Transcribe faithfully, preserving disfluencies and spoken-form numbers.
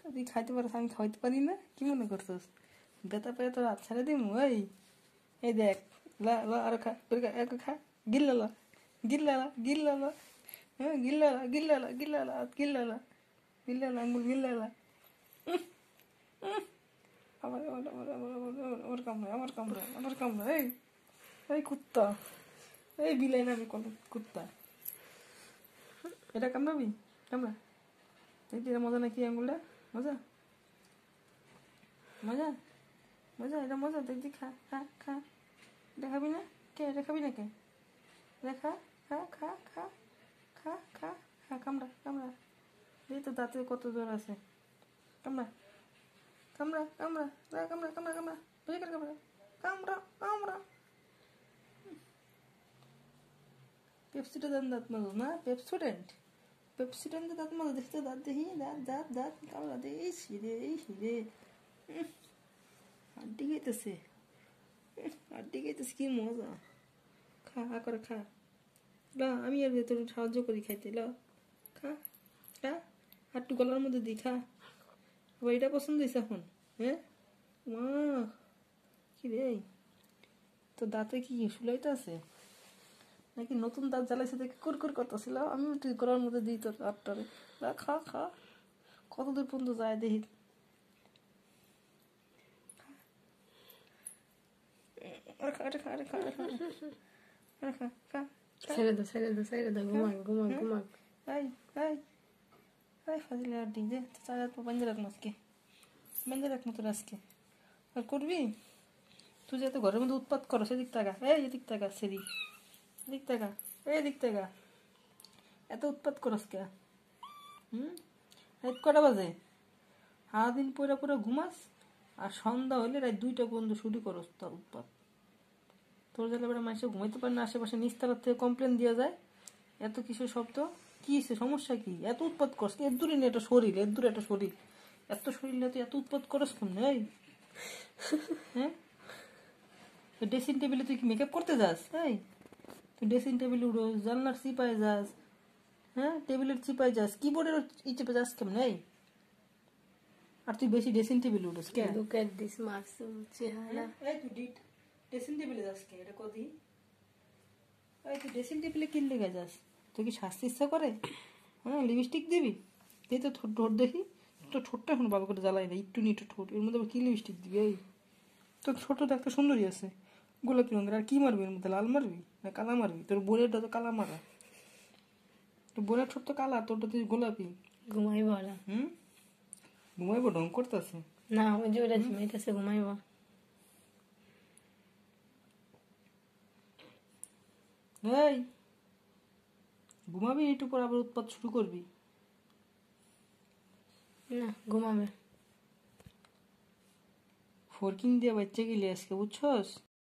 তুই খাইতে পারছ, আমি খাওয়াইতে পারি না? কি মনে করছিস বেতা পেয়ে তোর হাত ছাড়ে দিম? ওই এই দেখ, লা লা আরো খা, তোর খা, এক খা, গিল্লালা গিল্লালা গিল্লালা, হ্যাঁ গিল্লালা গিল্লালা গিল্লালা গিল্লালা গিল্লালা আঙ্গুল গিল্লালা। আমার আমার আমার আমার আমার আমার কামড়া আমার কামড়া আমার কামড়া। এই এই কুত্তা, এই বিলাই না, আমি কোন কুত্তা? এটা কামড়াবি? কামড়া। দেখি মজা নাকি আঙ্গুলটা? মজা মজা মজা, এটা মজা, দেখি খা খা খা। এটা খাবি না? কে এটা খাবি না? কে দেখা, খা খা খা খা খা খা, কামড়া কামড়া। এই তো দাঁতে কত জোর আছে। কামড়া কামড়া কামড়া কামড়া কামড়া কামড়া, বেশি করে কামড়া কামড়া কামড়া। পেপসিটা দাঁত দাঁত মাজো না? পেপসোডেন্ট পেপসিডেন্ট দাঁত মাজো, দেখতে দাঁত দেখি, দাঁত দাঁত দাঁত কামড়া দে। এই সিরে এই সিরে আড্ডি গাইতেছে, আড্ডি গাইতেছে, কি মজা। খা হা করে খা। লা আমি আর ভেতরে সাহায্য করি খাইতে। লা খা খা, হাট্টু গলার মধ্যে দিই, খা। আবার এটা পছন্দ হয়েছে এখন? হ্যাঁ মা, কি রে তো দাঁতে কি শুলাইতে আছে নাকি? নতুন দাঁত জ্বালাইছে দেখে কুরকুর করতেছিল। আমি তুই গলার মধ্যে দিই তোর দাঁতটারে। লা খা খা, কত দূর পর্যন্ত যায় দেখি। ছেড়ে দাও ছেড়ে দাও ছেড়ে দাও, ঘুমাক ঘুমাক ঘুমাক। এই এই এই ফাজিলে আর দিন যে চার হাত বান্ধে রাখবো আজকে, বান্ধে রাখবো তোর আজকে। আর করবি তুই যে এত ঘরের মধ্যে উৎপাত করো, সেদিক টাকা, এই এদিক টাকা, সেদিক এদিক টাকা, এই এদিক টাকা, এত উৎপাত করস কে? হুম, রাত কটা বাজে? সারাদিন পুরা পুরা ঘুমাস, আর সন্ধ্যা হইলে রাত দুইটা পর্যন্ত শুরু করস তোর উৎপাত। তোর জেলা বেড়া মানুষে ঘুমাইতে পারে না, আশেপাশে নিস্তারার থেকে কমপ্লেন দেওয়া যায়। এত কিসের শব্দ, কি হয়েছে, সমস্যা কি? এত উৎপাত করস, এর দূরে নেই একটা শরীর, এর দূরে একটা শরীর, এত শরীর তুই এত উৎপাত করস কোন? এই হ্যাঁ, ড্রেসিং টেবিলে তুই কি মেকআপ করতে যাস? এই তুই ড্রেসিং টেবিলে উঠো, জানলার চিপায় যাস, হ্যাঁ টেবিলের চিপায় যাস, কিবোর্ডের ই চেপে যাস কেমন? এই আর তুই বেশি ড্রেসিং টেবিলে উঠোস কে? Look at this মাসুম চেহারা। এই তুই ডিট ড্রেসিং টেবিলে যাস কে? এটা কদি? এই তুই ড্রেসিং টেবিলে কিনলে গে যাস? তুই কি স্বাস্থ্য ইচ্ছা করে? হ্যাঁ লিপস্টিক দিবি, এই তো ঠোঁট ঠোঁট দেখি, তোর ঠোঁটটা এখন ভালো করে জ্বালাই না, একটু নিটু ঠোঁট, এর মধ্যে আবার কি লিপস্টিক দিবি? এই তোর ছোট তো একটা সুন্দরী আছে গোলাপি রঙের, আর কি মারবি এর মধ্যে? লাল মারবি না কালা মারবি? তোর বোনেরটা তো কালা মারা, তোর বোনের ঠোঁট তো কালা, তোরটা তুই গোলাপি। ঘুমাইব না? হুম, ঘুমাইবো ঢং করতেছে না, ওই যে ওরা ঘুমাইতেছে, ঘুমাইব। এই ঘুমাবি, একটু পর আবার উৎপাত শুরু করবি। না ঘুমাবে। ফোরকিং দিয়ে বাচ্চা গেলি আজকে, বুঝছস?